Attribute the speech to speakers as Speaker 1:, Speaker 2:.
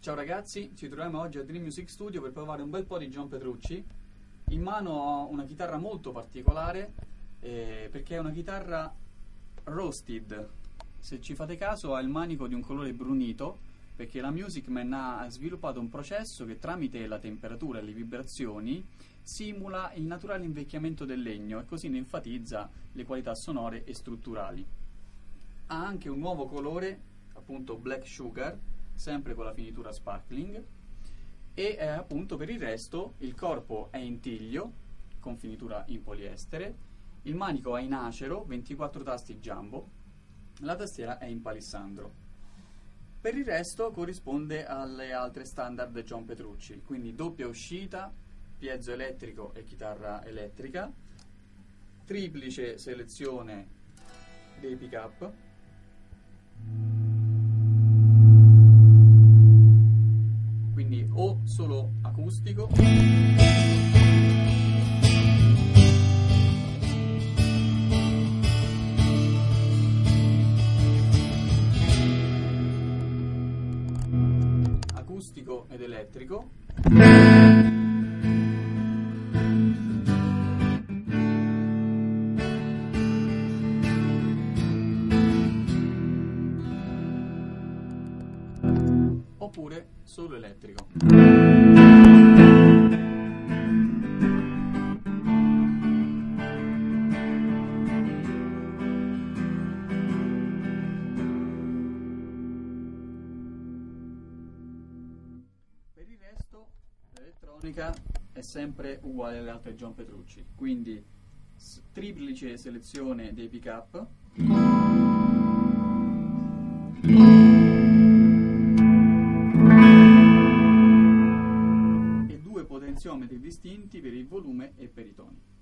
Speaker 1: Ciao ragazzi, ci troviamo oggi a Dream Music Studio per provare un bel po' di John Petrucci. In mano ho una chitarra molto particolare perché è una chitarra roasted. Se ci fate caso ha il manico di un colore brunito perché la Music Man ha sviluppato un processo che tramite la temperatura e le vibrazioni simula il naturale invecchiamento del legno e così ne enfatizza le qualità sonore e strutturali. Ha anche un nuovo colore, appunto Black Sugar, sempre con la finitura sparkling, e appunto per il resto il corpo è in tiglio con finitura in poliestere, il manico è in acero, 24 tasti jumbo, la tastiera è in palissandro. Per il resto corrisponde alle altre standard John Petrucci, quindi doppia uscita, piezo elettrico e chitarra elettrica, triplice selezione dei pick up, quindi o solo acustico ed elettrico, oppure solo elettrico. Per il resto l'elettronica è sempre uguale alle altre John Petrucci, quindi triplice selezione dei pick up, e due potenziometri distinti per il volume e per i toni.